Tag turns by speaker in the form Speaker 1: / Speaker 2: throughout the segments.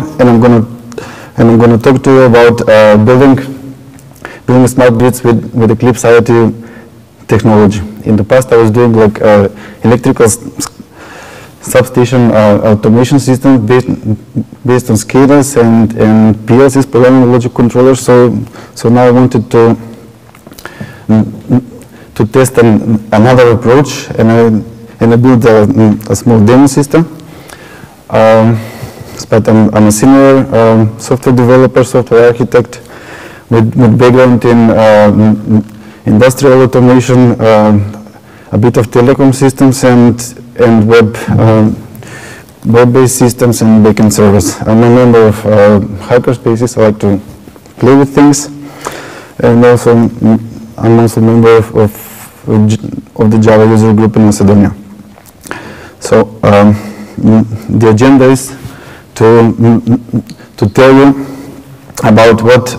Speaker 1: and I'm gonna talk to you about building smart grids with Eclipse IoT technology. In the past, I was doing like electrical substation automation system based on SCADAs and PLCs, Programmable Logic Controller. So now I wanted to test another approach, and I built a small demo system. But I'm a senior software developer, software architect with background in industrial automation, a bit of telecom systems and web-based systems and backend servers. I'm a member of hackerspaces. I like to play with things, and also I'm also a member of the Java user group in Macedonia. So the agenda is to tell you about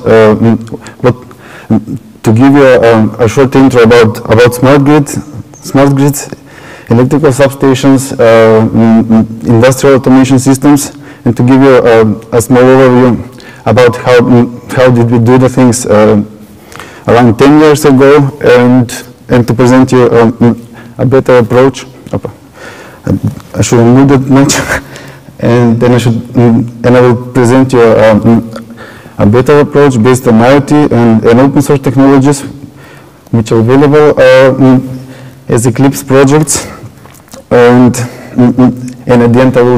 Speaker 1: to give you a short intro about smart grids, electrical substations, industrial automation systems, and to give you a small overview about how did we do the things around 10 years ago, and to present you a better approach. I shouldn't move that much, and then I will present you a better approach based on IoT and open source technologies, which are available as Eclipse projects. And at the end, I will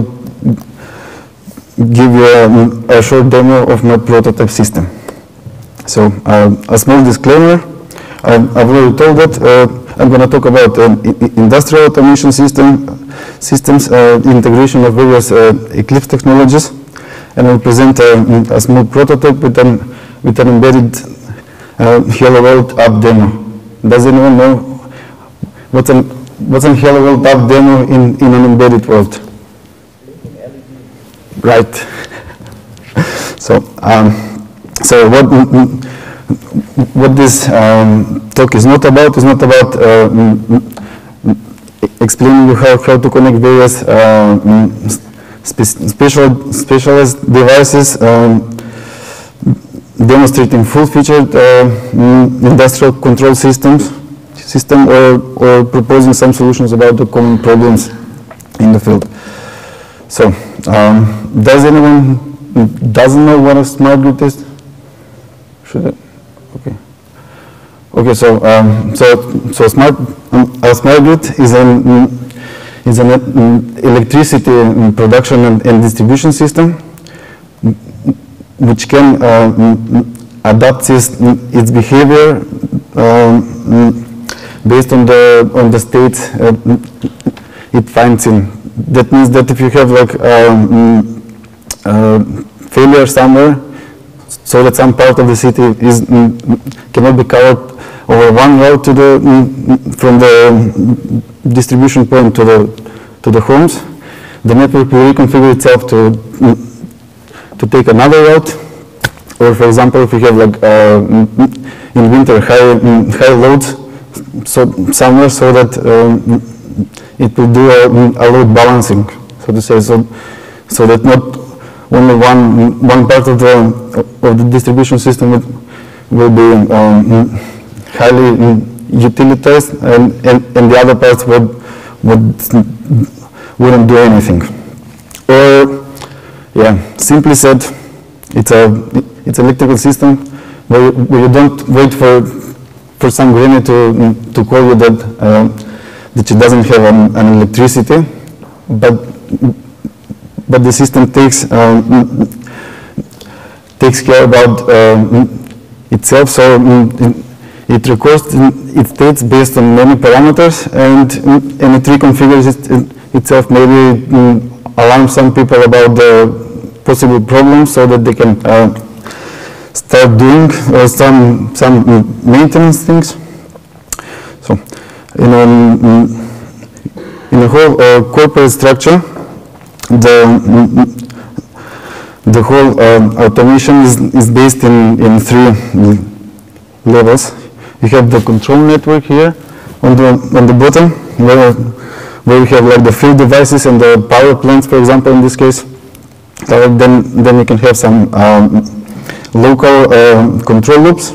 Speaker 1: give you a short demo of my prototype system. So a small disclaimer. I've already told that I'm going to talk about industrial automation systems, integration of various Eclipse technologies, and I'll present a small prototype with an embedded Hello World app demo. Does anyone know what's an Hello World app demo in an embedded world? Right. So what this talk is not about explaining you how to connect various specialized devices, demonstrating full-featured industrial control system, or proposing some solutions about the common problems in the field. So, does anyone doesn't know what a smart grid is? Should I? Okay. Okay. So, a smart grid is an electricity production and distribution system which can adapt its behavior based on the state it finds in. That means that if you have like failure somewhere, so that some part of the city cannot be covered over one route from the distribution point to the homes, the network will reconfigure itself to take another route. Or for example, if you have like in winter high loads somewhere, so that it will do a load balancing, so to say, so that not only one part of the distribution system will be highly utilized, and the other parts wouldn't do anything. Or, yeah, simply said, it's an electrical system where you don't wait for some granny to call you that she doesn't have an electricity, but the system takes care about itself. So it records its states based on many parameters, and it reconfigures itself, maybe alarm some people about the possible problems, so that they can start doing some maintenance things. So in a whole corporate structure, the whole automation is based in 3 levels. You have the control network here on the bottom, where we have like the field devices and the power plants, for example, in this case. Then we can have some local control loops,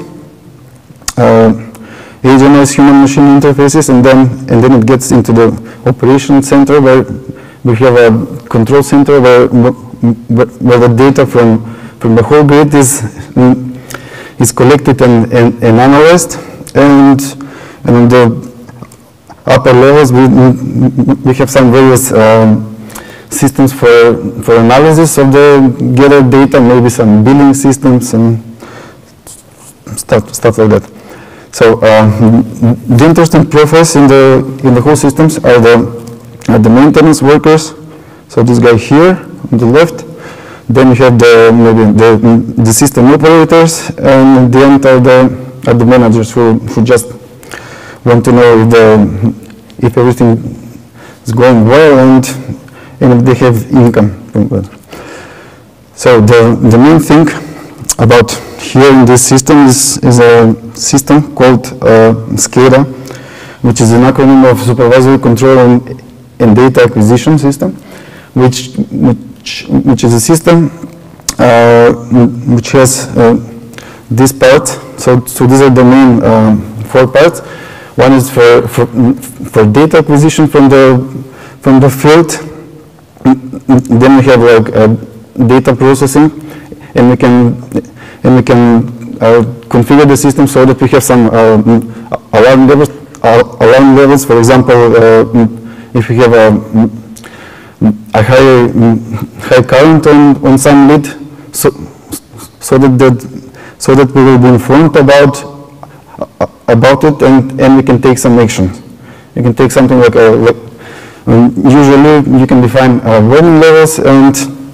Speaker 1: HMS human-machine interfaces, and then it gets into the operation center where we have a control center where the data from the whole grid is collected and analyzed, and on the upper levels we have some various systems for analysis of the gathered data, maybe some billing systems and stuff like that. So the interesting profiles in the whole systems are the maintenance workers. So this guy here on the left. Then you have maybe the system operators, and at the end are the managers who just want to know if everything is going well and if they have income from that. So the main thing about here in this system is a system called SCADA, which is an acronym of Supervisory Control and Data Acquisition System, which is a system which has this part. So these are the main 4 parts. One is for data acquisition from the field. Then we have like data processing, and we can configure the system so that we have some alarm levels. For example, if we have a high current on some lead, so that we will be informed about it, and we can take some action. You can take something like usually you can define warning levels and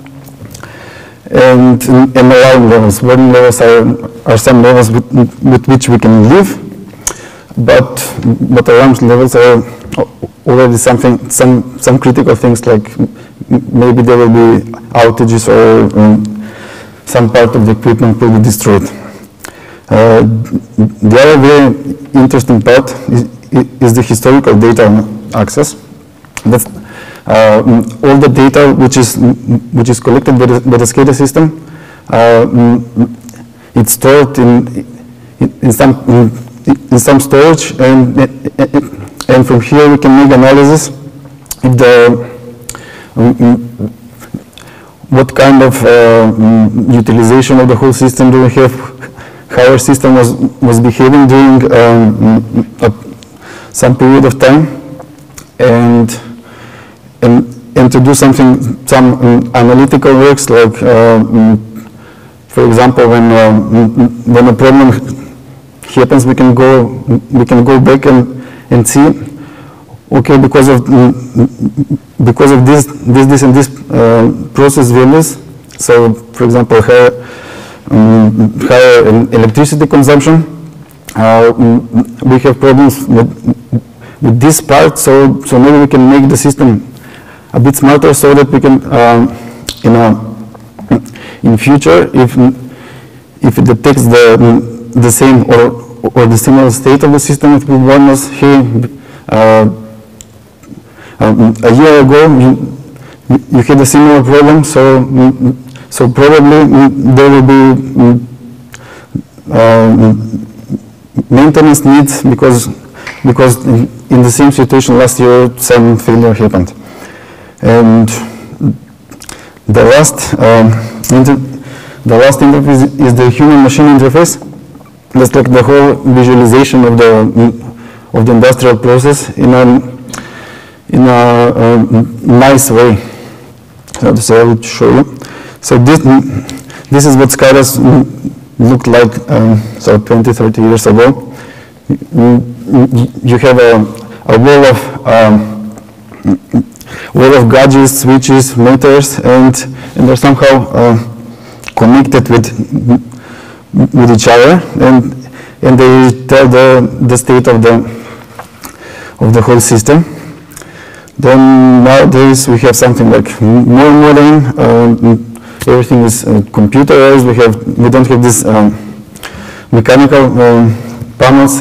Speaker 1: alarm levels. Warning levels are some levels with which we can live, but alarm levels are already some critical things, like maybe there will be outages or some part of the equipment will be destroyed. The other very interesting part is the historical data access. That's all the data which is collected by the SCADA system. It's stored in some storage, and from here we can make analysis if what kind of utilization of the whole system do we have, how our system was behaving during some period of time, and to do some analytical works, like for example, when a problem happens, we can go back and see, okay, because of this and this process values. So, for example, higher electricity consumption, we have problems with this part. So maybe we can make the system a bit smarter, so that we can, in future, if it detects the same or the similar state of the system, it will warn us, hey, a year ago you had a similar problem, so probably there will be maintenance needs because in the same situation last year some failure happened. And the last interface is the human-machine interface. That's like the whole visualization of the industrial process in a nice way. So I will show you. So this is what SCADAs looked like 20-30 years ago. You have a wall of gadgets, switches, meters, and they're somehow connected with each other, and they tell the state of the whole system. Then nowadays we have something like more modern. Everything is computerized. We don't have this mechanical panels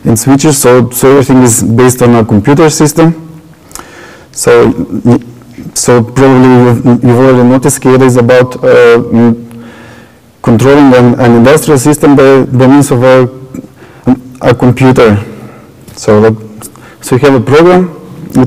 Speaker 1: and switches, so everything is based on a computer system. So probably you've already noticed SCADA is about controlling an industrial system by means of a computer. So you have a program with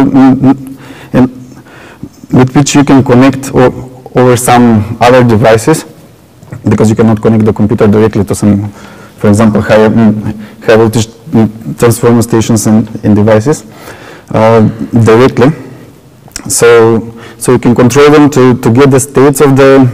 Speaker 1: which you can connect over some other devices, because you cannot connect the computer directly to some, for example, high voltage transformer stations and devices directly. So you can control them to get the states of the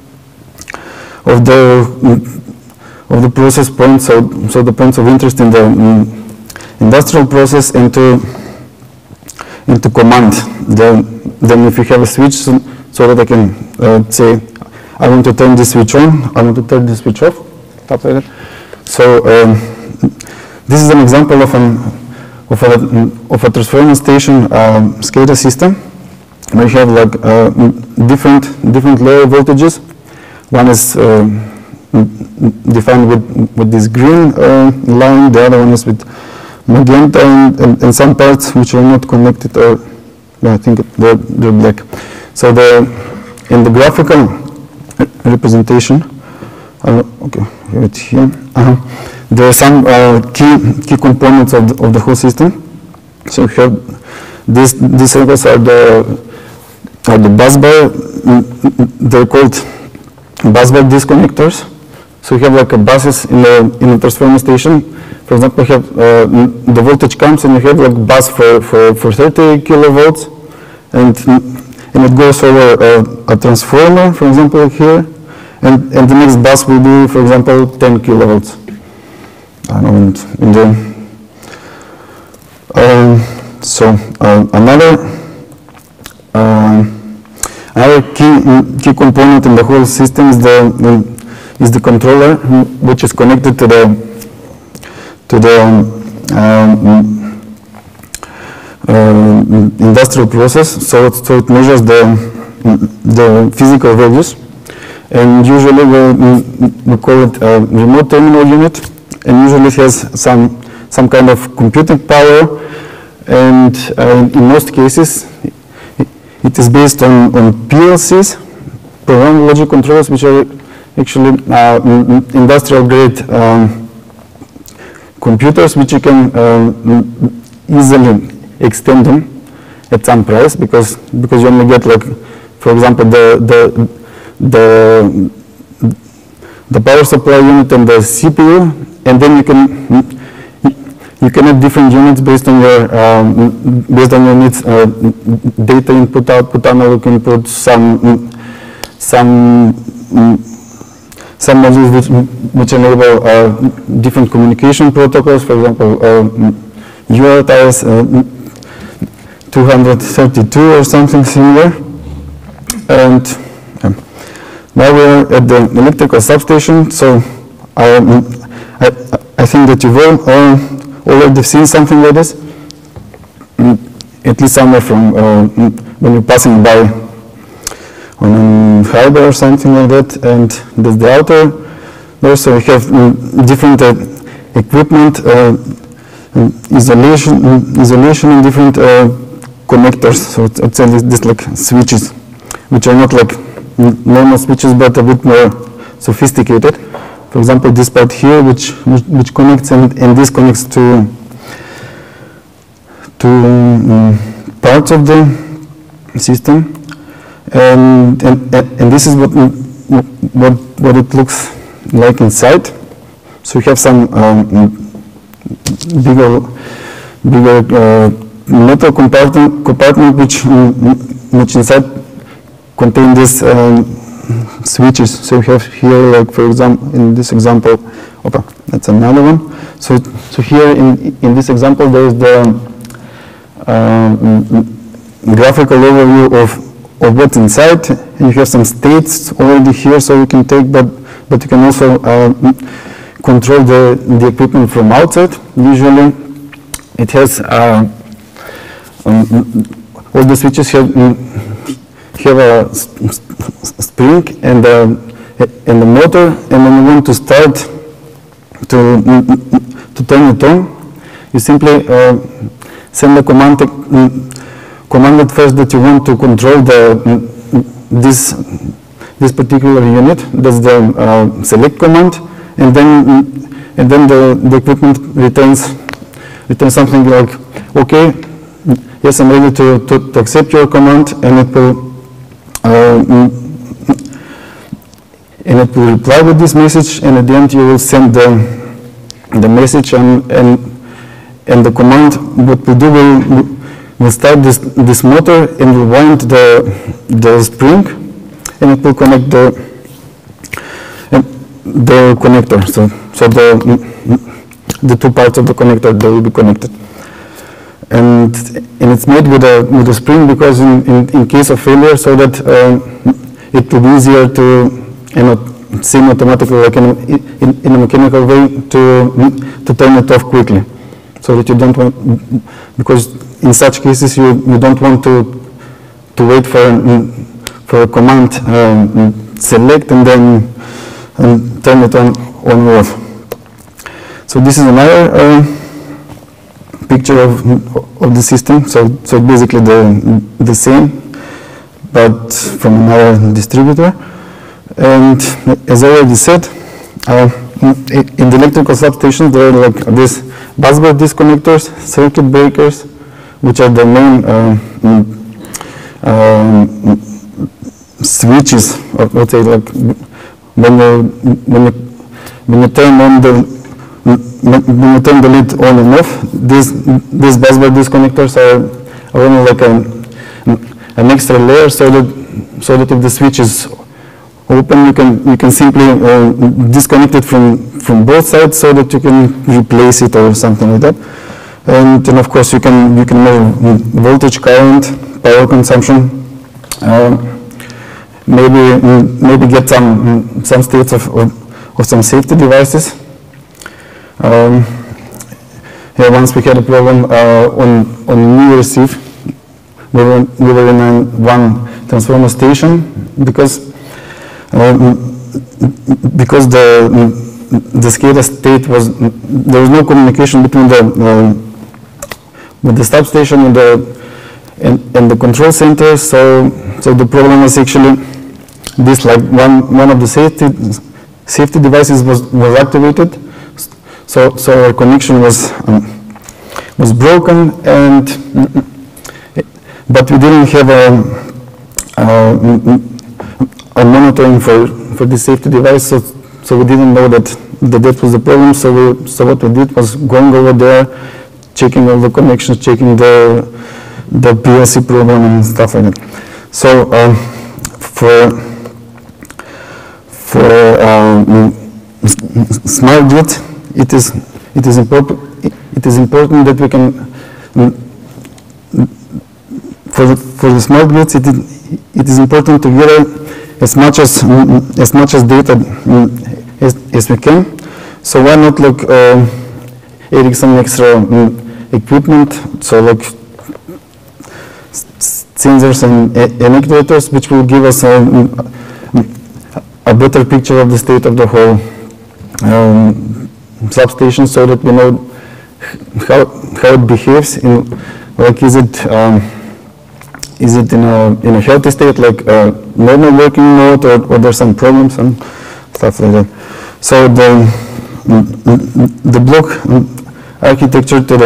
Speaker 1: process points, so the points of interest in the industrial process, and to command then if you have a switch, so that I can say I want to turn this switch on, I want to turn this switch off, stuff like that. So this is an example of a transformer station SCADA system. We have like different lower voltages. One is defined with this green line. The other one is with magenta, and some parts which are not connected, or I think they're black. So in the graphical representation, okay, have it here. There are some key components of the whole system. So here, these circles are the bus bar. They're called bus bar disconnectors. So you have like a buses in a transformer station. For example, you have the voltage comes, and you have like bus for 30 kilovolts, and it goes over a transformer, for example, here, and the next bus will be, for example, 10 kilovolts. I know, in the another key component in the whole system is the controller, which is connected to the industrial process. So it measures the physical values, and usually we call it a remote terminal unit, and usually it has some kind of computing power, and in most cases it is based on PLCs, Programmable Logic Controllers, which are actually industrial grade computers, which you can easily extend them at some price, because you only get, like, for example, the power supply unit and the CPU, and then you can add different units based on your needs, data input, output, analog input, some modules which enable different communication protocols. For example, UARTs 232 or something similar. And now we're at the electrical substation. So I think that you've all already seen something like this, at least somewhere from when you're passing by on a highway or something like that. And there's the outer there. So we have different equipment, isolation and different connectors. So it's this like switches, which are not like normal switches, but a bit more sophisticated. For example, this part here, which connects and disconnects to parts of the system, and this is what it looks like inside. So we have some bigger metal compartment which inside contain these switches. So we have here, like, for example, in this example, that's another one. So here in this example, there is the graphical overview of what's inside, and you have some states already here, so you can take, but you can also control the equipment from outside. Usually, it has all the switches have a spring and a motor, and when you want to start to turn it on, you simply send a command at first that you want to control this particular unit. That's the select command, and then the equipment returns something like, okay, yes, I'm ready to accept your command, and it will reply with this message, and at the end you will send the message, and the command, what will do, will start this motor and will wind the spring, and it will connect the connector. So the two parts of the connector, they will be connected. And it's made with a spring because in case of failure, so that it will be easier to send automatically, like in a mechanical way, to turn it off quickly, so that you don't want, because in such cases you don't want to wait for a command select and then turn it on or off. So this is another picture of the system. So basically the same, but from another distributor. And as I already said, in the electrical substations there are like these busbar disconnectors, circuit breakers, which are the main switches, or let's say, like when you turn on when you turn the lid on and off, these busbar disconnectors are only like an extra layer, so that if the switch is open, you can simply disconnect it from both sides, so that you can replace it or something like that. And then of course you can measure voltage, current, power consumption, maybe get some states of some safety devices. Once we had a problem on New Year's Eve. We were in one transformer station because the SCADA state there was no communication between the substation and the control center. So the problem was actually this, like one of the safety devices was activated. So our connection was broken, but we didn't have a monitoring for the safety device, so we didn't know that was the problem. So what we did was going over there, checking all the connections, checking the PLC program and stuff like that. So for smart grid, it is important that we can for the smart grids, it is important to gather as much as data as we can. So why not like adding some extra equipment, so like sensors and actuators, which will give us a better picture of the state of the whole substation, so that we know how it behaves. Like, is it in a healthy state, like normal working mode, or there's some problems and stuff like that. So the block architecture to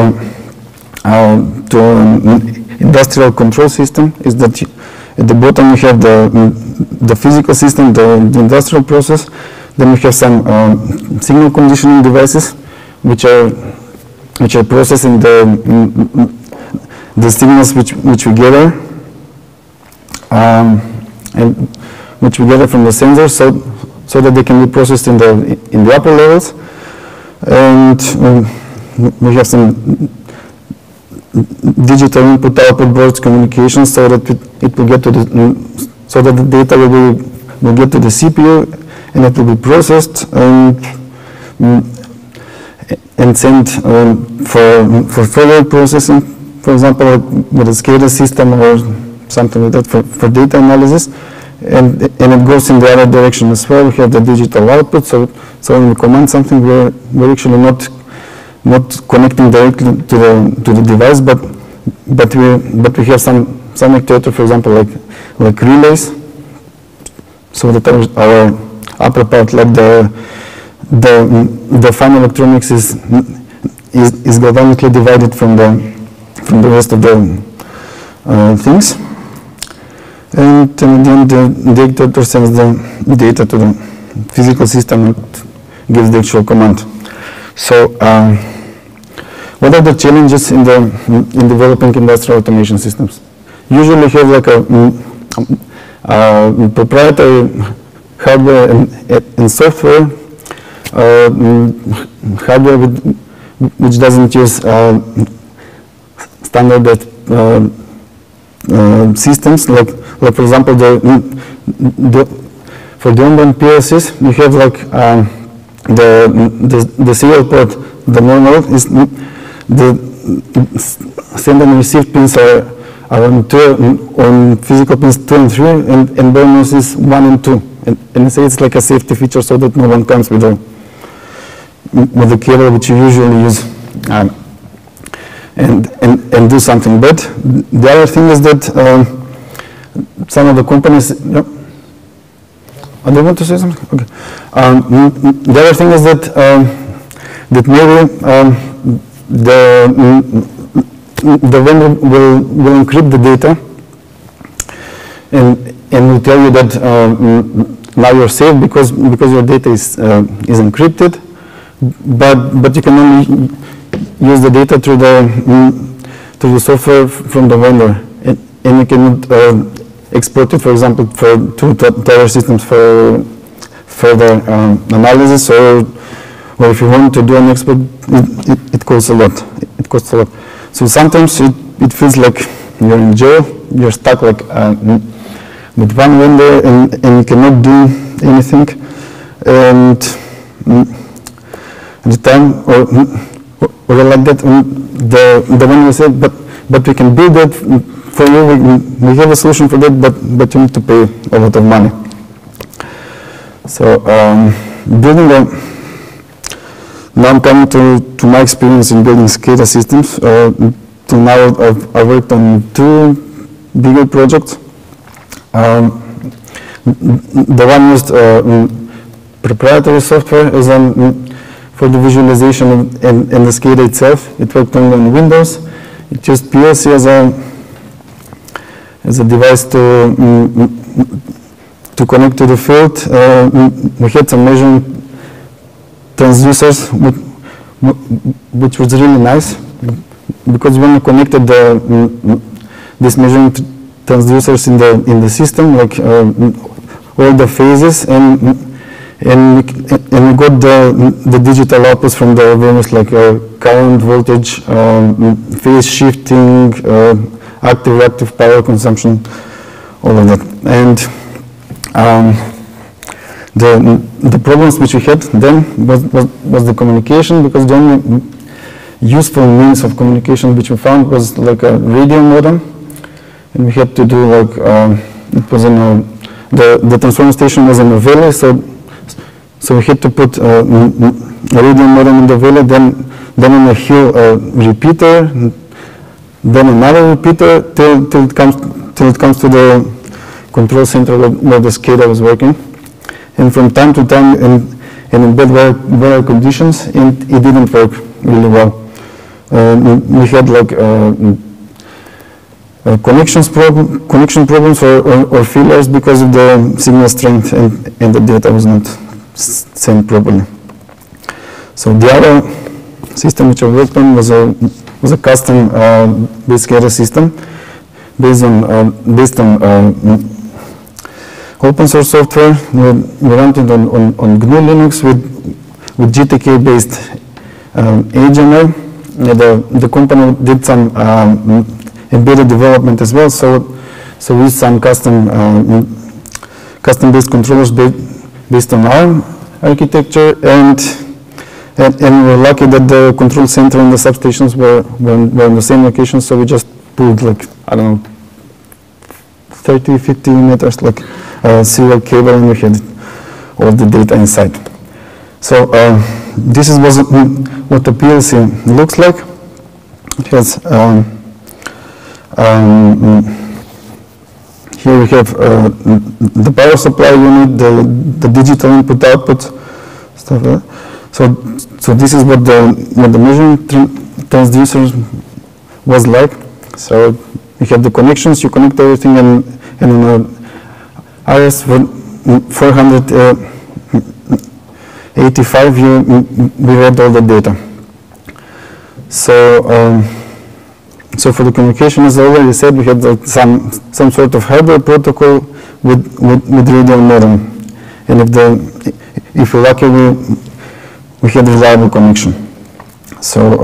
Speaker 1: an industrial control system is that at the bottom you have the physical system, the industrial process. Then we have some signal conditioning devices, which are processing the signals which we gather, and which we gather from the sensors, so that they can be processed in the upper levels. And we have some digital input-output boards communications, so that it will get to so that the data will get to the CPU, and it will be processed and sent for further processing, for example, with a SCADA system or something like that for data analysis, and it goes in the other direction as well. We have the digital output, so when we command something, we're actually not not connecting directly to the device, but we have some actuator, for example, like relays, so that our upper part, like the fine electronics, is galvanically divided from the rest of the things. And then the actuator sends the data to the physical system and gives the actual command. So what are the challenges in developing industrial automation systems? Usually you have like a proprietary hardware and software, hardware which doesn't use standard systems, like for example for the onboard PLCs you have like the serial port, the normal is the send and receive pins are on physical pins 2 and 3, and bonus is 1 and 2, and I say it's like a safety feature so that no one comes with the cable which you usually use and do something. But the other thing is that some of the companies. Yep. Do you want to say something? Okay. The other thing is that maybe the vendor will encrypt the data and will tell you that now you're safe because your data is encrypted, but you can only use the data through the software from the vendor, and you cannot export it, for example, to other systems for further analysis, or if you want to do an export, it costs a lot. So sometimes it feels like you're in jail, you're stuck like with one vendor and you cannot do anything. And at the time, or like that, the vendor said, but we can build that for you, we have a solution for that, but you need to pay a lot of money. So building now I'm coming to my experience in building SCADA systems. Till now I worked on 2 bigger projects. The one used proprietary software as for the visualization and the SCADA itself. It worked only on Windows. It used PLC as a device to connect to the field. We had some measuring transducers, which was really nice, because when we connected these measuring transducers in the system, like all the phases, and we got the digital outputs from the various, like current, voltage, phase shifting, active-reactive power consumption, all of that. And the problems which we had then was the communication, because the only useful means of communication which we found was like a radio modem, and we had to do like it was in the transformer station was in a valley, so we had to put a radio modem in the valley, then on a hill a repeater, then another repeater till it comes to the control center where the SCADA was working. And from time to time, and in bad weather conditions, it didn't work really well. We had like connection problems or failures because of the signal strength, and the data was not sent properly. So the other system which I worked on was a custom based SCADA system based on open source software. We ran it on GNU Linux with GTK based HML. The company did some embedded development as well, so we used some custom based controllers based on ARM architecture, and we're lucky that the control center and the substations were in the same location, so we just pulled like, I don't know, 30-50 meters like serial cable, and we had all the data inside. So this is what the PLC looks like. It has here we have the power supply unit, the digital input output stuff like that. So this is what the measuring transducer was like. So you have the connections, you connect everything, and in RS 485 we read all the data. So for the communication, as I already said, we had some sort of hardware protocol with radio modem, and if we're lucky, we had reliable connection. So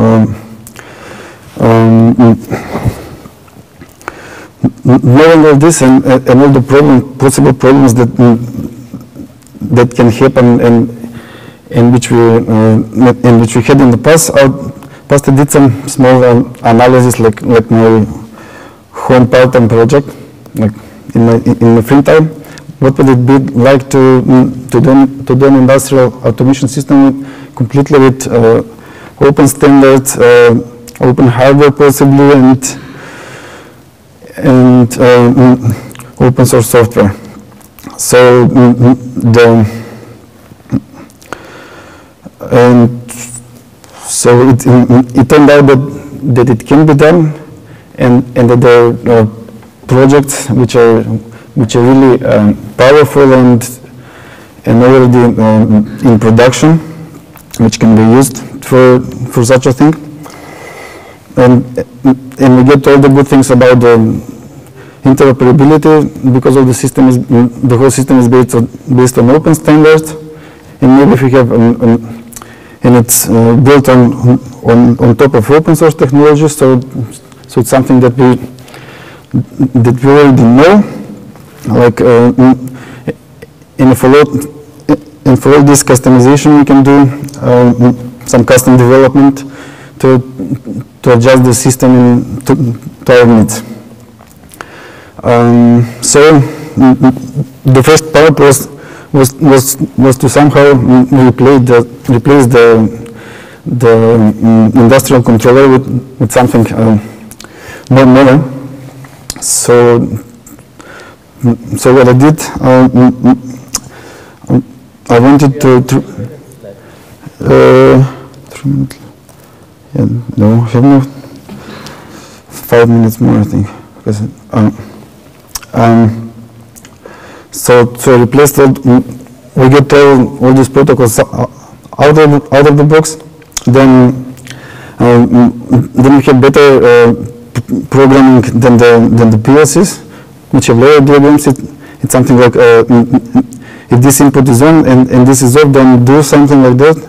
Speaker 1: knowing all this and all the possible problems that can happen and which we had in the past, I did some small analysis, like my home part-time project, like in my free time. What would it be like to do an industrial automation system completely with open standards, open hardware possibly, and open source software. So So it turned out that it can be done, and that there are projects which are really powerful and already in production, which can be used for such a thing. And we get all the good things about the interoperability, because of the whole system is based on open standards, and maybe if we have and it's built on top of open source technology, so it's something that we already know. Like and for all this customization, we can do some custom development to adjust the system to our needs. So the first part was to somehow replace the industrial controller with something more modern. So what I did, I wanted to 3 minutes. Yeah, no, have no 5 minutes more, I think. Because, so replace we get all these protocols out of the box. Then we have better programming than the PLCs, which have lower diagrams. It's something like if this input is on and this is off, then do something like that,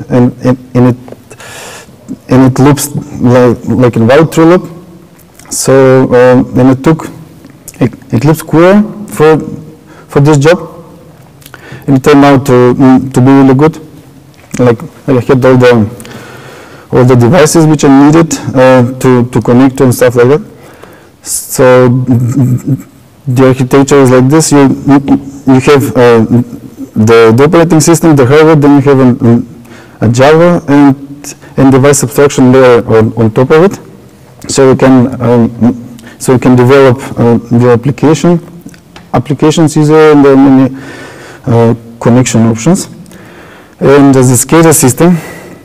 Speaker 1: and it loops like a while true loop. So then I took Eclipse Cooler for this job, and it turned out to be really good. Like I had all the devices which I needed to connect to and stuff like that. So the architecture is like this. You have the operating system, the hardware, then you have a Java and device abstraction layer on top of it. So you can develop the applications easier, and there are many connection options. And as a SCADA system,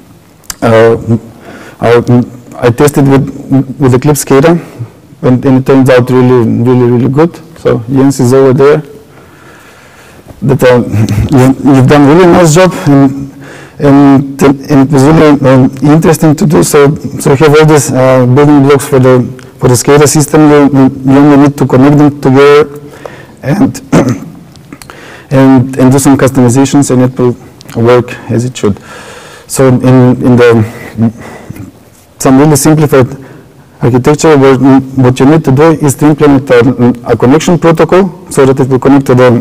Speaker 1: I tested with Eclipse SCADA, and it turns out really good. So Jens is over there. That you've done a really nice job, and it was really interesting to do. So you have all these building blocks for the SCADA system. You only need to connect them together and do some customizations, and it will work as it should. So in some really simplified architecture, what you need to do is to implement a connection protocol so that it will connect to the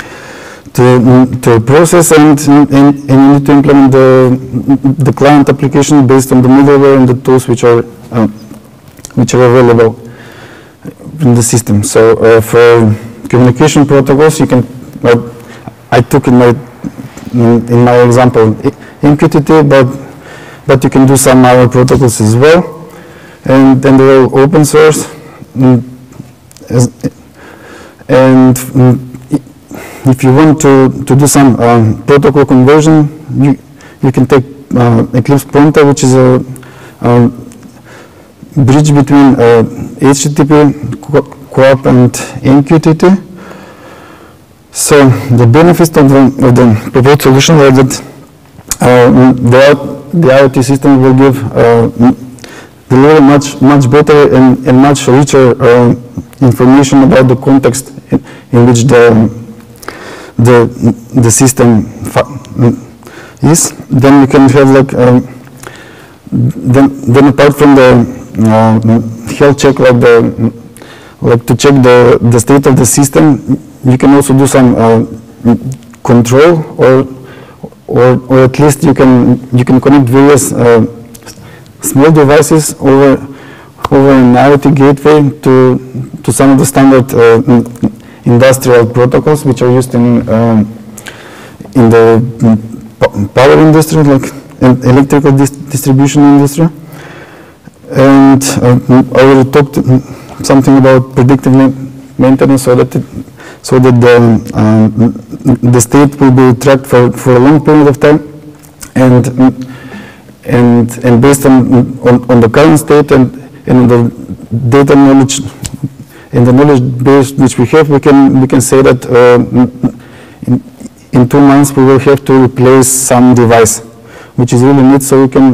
Speaker 1: process, and you need to implement the client application based on the middleware and the tools which are available in the system. So for communication protocols, you can. I took in in my example, MQTT, but you can do some other protocols as well. And they're all open source. And if you want to do some protocol conversion, you can take Eclipse pointer, which is a bridge between HTTP, CoAP, and MQTT. So the benefits of the proposed solution are that the IoT system will give deliver much better and much richer information about the context in which the system is. Then you can have like then apart from the health check, like to check the state of the system, you can also do some control, or at least you can connect various small devices over an IoT gateway to some of the standard industrial protocols which are used in the power industry, like electrical distribution industry. And I already talked something about predictive maintenance, so that the state will be tracked for a long period of time, and based on the current state and the data knowledge and the knowledge base which we have, we can say that in 2 months we will have to replace some device, which is really neat, so we can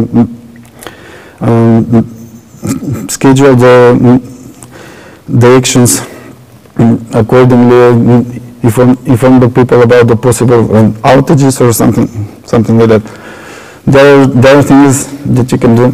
Speaker 1: schedule the actions accordingly, inform the people about the possible outages or something like that. The other thing is that you can do,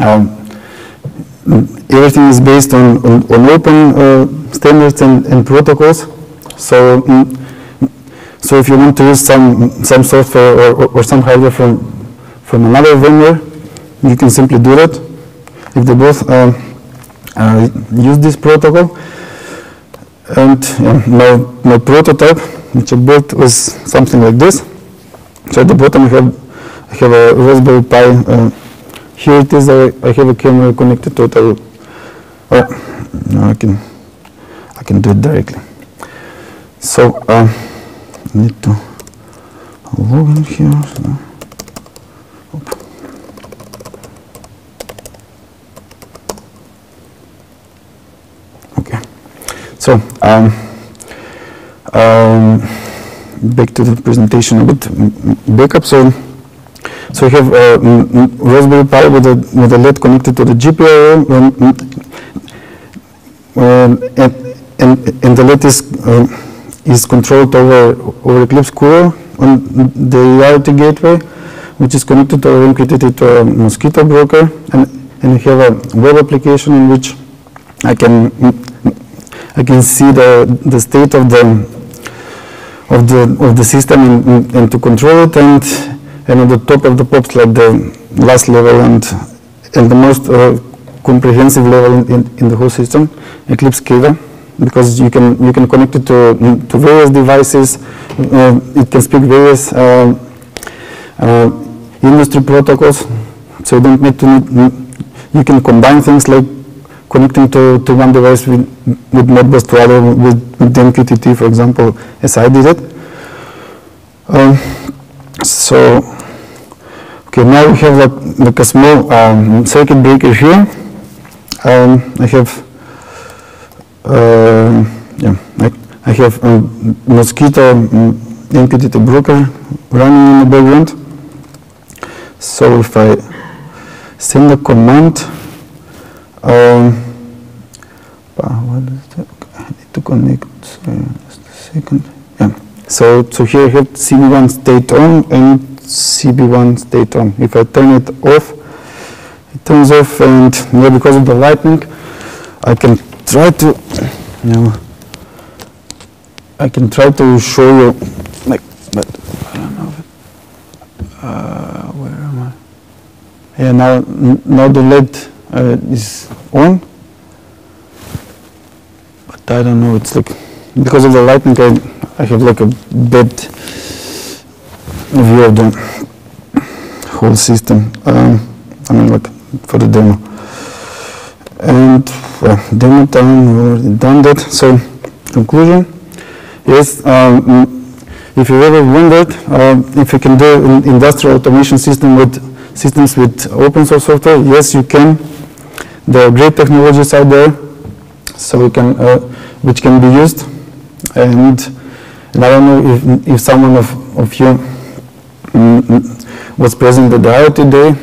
Speaker 1: everything is based on open standards and protocols. So if you want to use some software or some hardware from another vendor, you can simply do that. If they both use this protocol. And my prototype, which I built, was something like this. So at the bottom I have a Raspberry Pi. Here it is. I have a camera connected to it. No, I can do it directly. So I need to log in here. Okay. So back to the presentation a bit. Backup. So we have Raspberry Pi with a LED connected to the GPIO, and the LED is controlled over Eclipse Cooler on the IoT gateway, which is connected to our MQTT to a Mosquito broker, and we have a web application in which I can see the state of the system and to control it, and at the top of the pops, like the last level and the most comprehensive level in the whole system, Eclipse SCADA, because you can connect it to various devices. It can speak various industry protocols, so you don't need to. You can combine things like connecting to one device with Modbus to other with MQTT, for example, as I did it. So, okay, now we have like a small circuit breaker here. I have I have a Mosquito MQTT broker running in the background. So if I send a command, what is that? I need to connect. Sorry, just a second. Yeah. So here I have CB1 state on and CB1 state on. If I turn it off, it turns off, and because of the lightning, I can try to, I can try to show you, like, but I don't know. Where am I? Yeah, now the LED is on, but I don't know. It's like because of the lightning, I have like a bad view of the whole system. I mean, like for the demo. And demo time, we already done that. So conclusion, yes. If you ever wondered if you can do an industrial automation system with systems with open source software, yes, you can. There are great technologies out there, so we can, which can be used. And I don't know if someone of you was present at the IoT Day.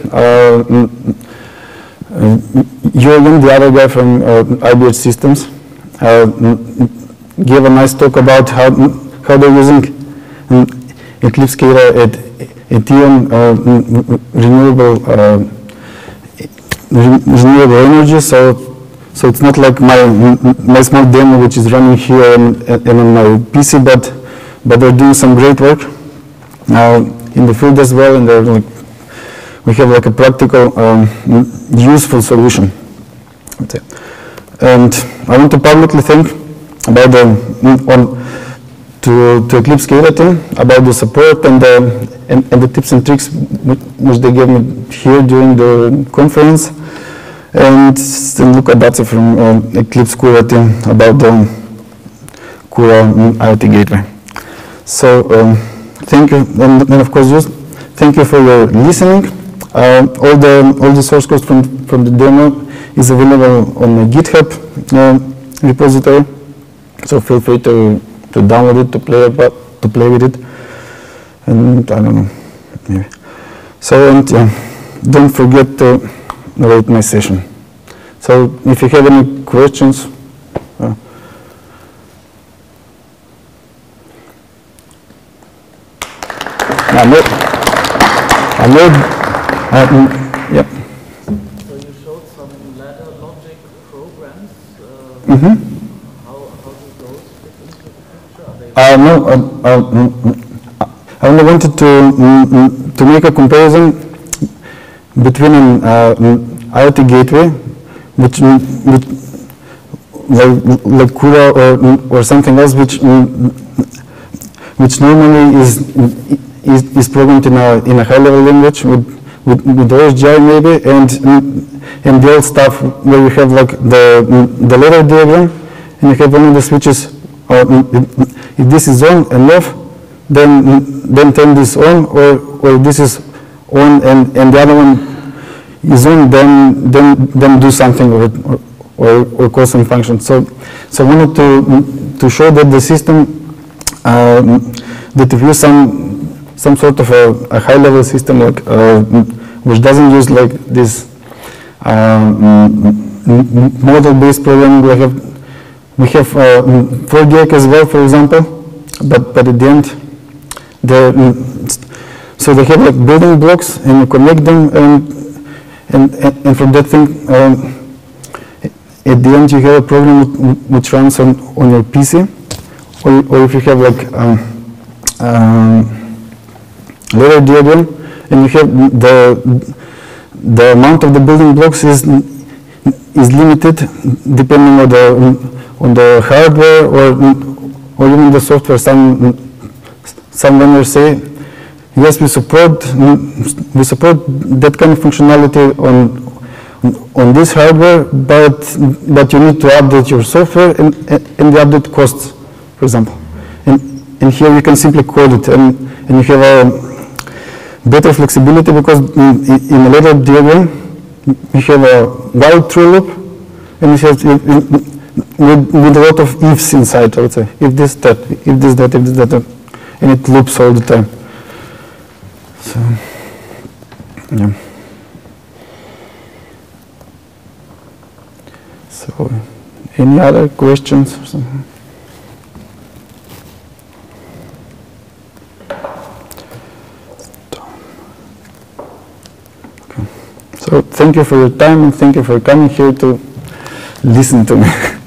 Speaker 1: Jürgen, the other guy from IBH Systems, gave a nice talk about how they're using Eclipse SCADA at Ethereum renewable energy. So it's not like my small demo which is running here and on my PC, but they're doing some great work in the field as well, and we have like a practical, useful solution. And I want to publicly thank about to Eclipse SCADA team about the support and the tips and tricks which they gave me here during the conference, and Luca Dazzi from Eclipse Cura team about the Cura IoT gateway. So thank you, and of course just thank you for your listening. All the source code from the demo is available on the GitHub repository, so feel free to download it, to play with it, and I don't know, maybe. So, and don't forget to rate my session. So if you have any questions, yeah.
Speaker 2: So you showed some ladder logic programs.
Speaker 1: Mm-hmm.
Speaker 2: How do those fit into the picture?
Speaker 1: No, I only wanted to make a comparison between an IoT gateway, which like Cura or something else, which normally is programmed in a high-level language with OSGI maybe, and the old stuff where you have like the ladder diagram, and you have only the switches. If this is on and off, then turn this on, or this is on and the other one is on, then do something or call some function. So I wanted to show that the system, that if you use some sort of a high-level system like which doesn't use like this model-based programming, we have 4DX as well, for example, but at the end, so they have like building blocks, and you connect them, and from that thing, at the end you have a program which runs on your PC, or if you have like ladder diagram, and you have the amount of the building blocks is limited depending on the hardware or even the software. Some vendors say, yes, we support that kind of functionality on this hardware, but you need to update your software, and the update costs, for example. And here you can simply code it, and you have a better flexibility, because in a ladder diagram you have a while true loop, and you have with a lot of ifs inside, I would say. If this, that, if this, that, if this, that, and it loops all the time. So, yeah. So, any other questions or something? Okay. So, thank you for your time, and thank you for coming here to listen to me.